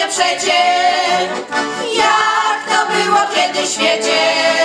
wie przecie, jak to było kiedyś w świecie.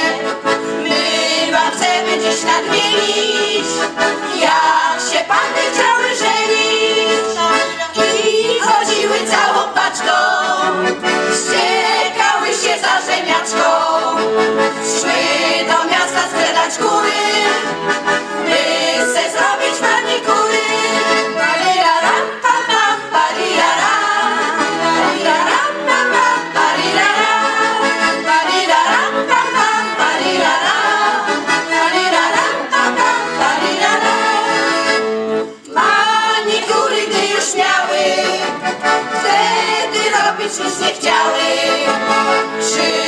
My wam chcemy dziś nadmienić, jak się panny chciały żenić i chodziły całą paczką, ściekały się za rzemiaczką, szły do miasta sprzedać kury, by se zrobić manikury. Pariraram, pam, pam, pariraram, pariraram, pam, pam, pariraram, pariraram, pam, pam, pariraram, pariraram, pam, pam, pariraram. Manikury, gdy już miały, wtedy robić nic nie chciały.